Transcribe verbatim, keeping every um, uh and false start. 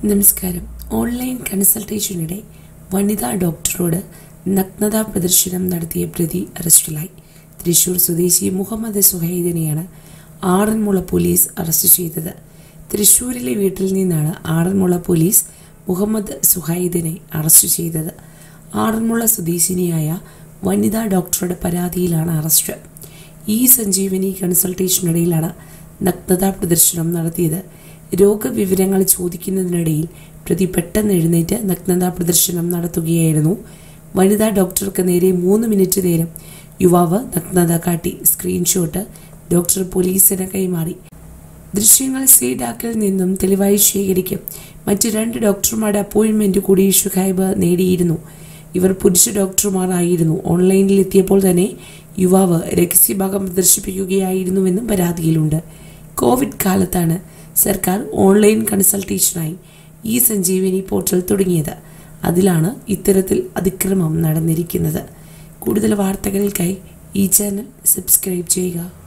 നമസ്കാരം. ഓൺലൈൻ കൺസൾട്ടേഷനിടെ വനിതാ ഡോക്ടറോട് നഗ്നതാ പ്രദർശനം നടത്തിയ പ്രതി അറസ്റ്റിലായി. തൃശൂർ സ്വദേശി മുഹമ്മദ് സുഹൈദിനെയാണ് ആറന്മുള പോലീസ് അറസ്റ്റ് ചെയ്തത്. തൃശൂരിലെ വീട്ടിൽ നിന്നാണ് ആറന്മുള പോലീസ് മുഹമ്മദ് സുഹൈദിനെ അറസ്റ്റ് ചെയ്തത്. ആറന്മുള സ്വദേശിനിയായ വനിതാ ഡോക്ടറുടെ പരാതിയിലാണ് അറസ്റ്റ്. ഈ സഞ്ജീവനി കൺസൾട്ടേഷനിടയിലാണ് നഗ്നതാ പ്രദർശനം നടത്തിയത്. രോഗവിവരങ്ങൾ ചോദിക്കുന്നതിനിടയിൽ പ്രതി പെട്ടെന്ന് എഴുന്നേറ്റ് നഗ്നതാ പ്രദർശനം നടത്തുകയായിരുന്നു. വനിതാ ഡോക്ടർക്ക് നേരെ മൂന്ന് മിനിറ്റ് നേരം യുവാവ് നഗ്നത കാട്ടി. സ്ക്രീൻഷോട്ട് ഡോക്ടർ പോലീസിന് കൈമാറി. ദൃശ്യങ്ങൾ സീഡാക്കിൽ നിന്നും തെളിവായി ശേഖരിക്കും. മറ്റ് രണ്ട് ഡോക്ടർമാരുടെ അപ്പോയിൻമെന്റ് കൂടി ഷുഹൈബ് നേടിയിരുന്നു. ഇവർ പുരുഷ ഡോക്ടർമാരായിരുന്നു. ഓൺലൈനിൽ എത്തിയപ്പോൾ തന്നെ യുവാവ് രഹസ്യഭാഗം പ്രദർശിപ്പിക്കുകയായിരുന്നുവെന്നും പരാതിയിലുണ്ട്. കോവിഡ് കാലത്താണ് സർക്കാർ ഓൺലൈൻ കൺസൾട്ടേഷനായി ഈ സഞ്ജീവനി പോർട്ടൽ തുടങ്ങിയത്. അതിലാണ് ഇത്തരത്തിൽ അതിക്രമം നടന്നിരിക്കുന്നത്. കൂടുതൽ വാർത്തകൾക്കായി ഈ ചാനൽ സബ്സ്ക്രൈബ് ചെയ്യുക.